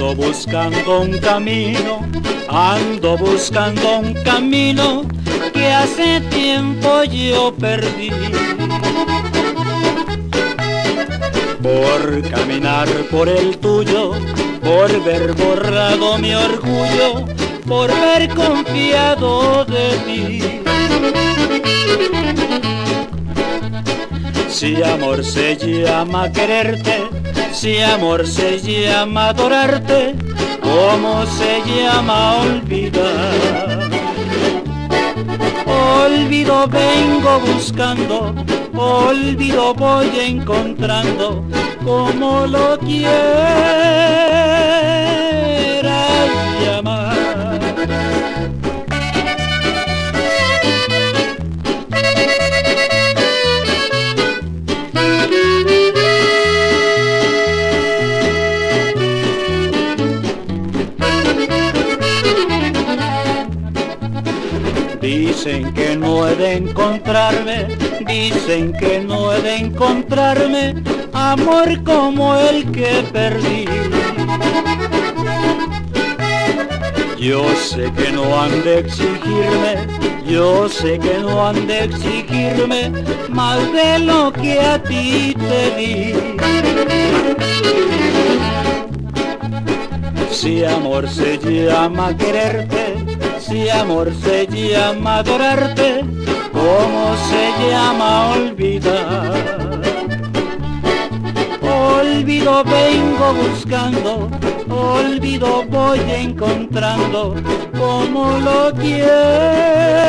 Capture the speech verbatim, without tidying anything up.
Ando buscando un camino, ando buscando un camino que hace tiempo yo perdí. Por caminar por el tuyo, por ver borrado mi orgullo, por ver confiado de ti. Si amor se llama quererte, si amor se llama adorarte, ¿cómo se llama olvidar? Olvido vengo buscando, olvido voy encontrando, como lo quieras llamar. Dicen que no he de encontrarme, dicen que no he de encontrarme amor como el que perdí. Yo sé que no han de exigirme, yo sé que no han de exigirme más de lo que a ti te di. Si amor se llama quererte, si amor se llama adorarte, ¿cómo se llama olvidar? Olvido vengo buscando, olvido voy encontrando, como lo quiero.